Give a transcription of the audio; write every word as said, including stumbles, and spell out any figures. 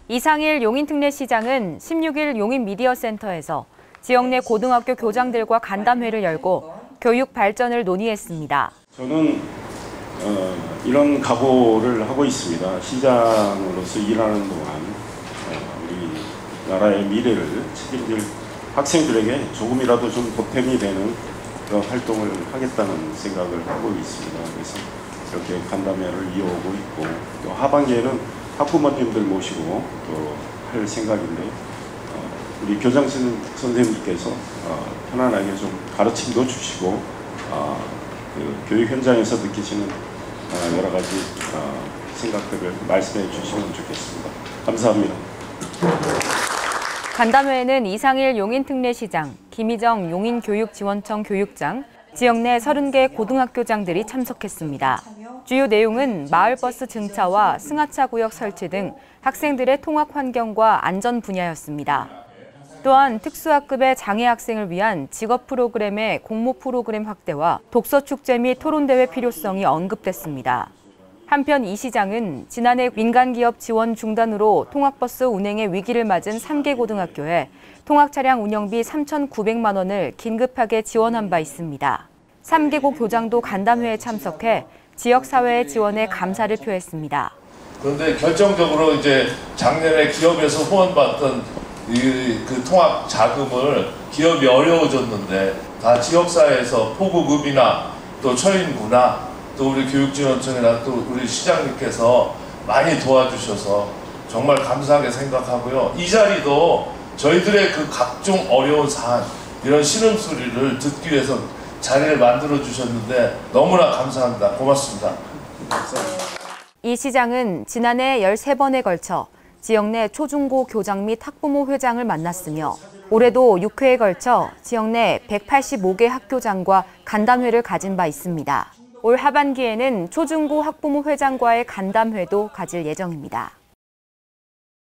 이상일 용인특례시장은 십육 일 용인미디어센터에서 지역 내 고등학교 교장들과 간담회를 열고 교육 발전을 논의했습니다. 저는 어, 이런 각오를 하고 있습니다. 시장으로서 일하는 동안 어, 우리 나라의 미래를 책임질 학생들에게 조금이라도 좀 보탬이 되는 그런 활동을 하겠다는 생각을 하고 있습니다. 그래서 이렇게 간담회를 이어오고 있고, 또 하반기에는 학부모님들 모시고 또 할 생각인데, 어, 우리 교장 선생님께서 어, 편안하게 좀 가르침도 주시고 어, 그 교육 현장에서 느끼시는 어, 여러 가지 어, 생각들을 말씀해 주시면 좋겠습니다. 감사합니다. 간담회에는 이상일 용인특례시장, 김희정 용인교육지원청 교육장, 지역 내 서른 개 고등학교장들이 참석했습니다. 주요 내용은 마을버스 증차와 승하차 구역 설치 등 학생들의 통학 환경과 안전 분야였습니다. 또한 특수학급의 장애 학생을 위한 직업 프로그램의 공모 프로그램 확대와 독서축제 및 토론대회 필요성이 언급됐습니다. 한편 이 시장은 지난해 민간기업 지원 중단으로 통학버스 운행의 위기를 맞은 세 개 고등학교에 통학차량 운영비 삼천구백만 원을 긴급하게 지원한 바 있습니다. 세 개고 교장도 간담회에 참석해 지역사회의 지원에 감사를 표했습니다. 그런데 결정적으로 이제 작년에 기업에서 후원받던 이, 그 통학 자금을 기업이 어려워졌는데, 다 지역사회에서 포구급이나 또 처인구나 또 우리 교육지원청이나 또 우리 시장님께서 많이 도와주셔서 정말 감사하게 생각하고요. 이 자리도 저희들의 그 각종 어려운 사안, 이런 신음소리를 듣기 위해서 자리를 만들어 주셨는데 너무나 감사합니다. 고맙습니다. 이 시장은 지난해 열세 번에 걸쳐 지역 내 초중고 교장 및 학부모 회장을 만났으며, 올해도 육 회에 걸쳐 지역 내 백팔십오 개 학교장과 간담회를 가진 바 있습니다. 올 하반기에는 초중고 학부모 회장과의 간담회도 가질 예정입니다.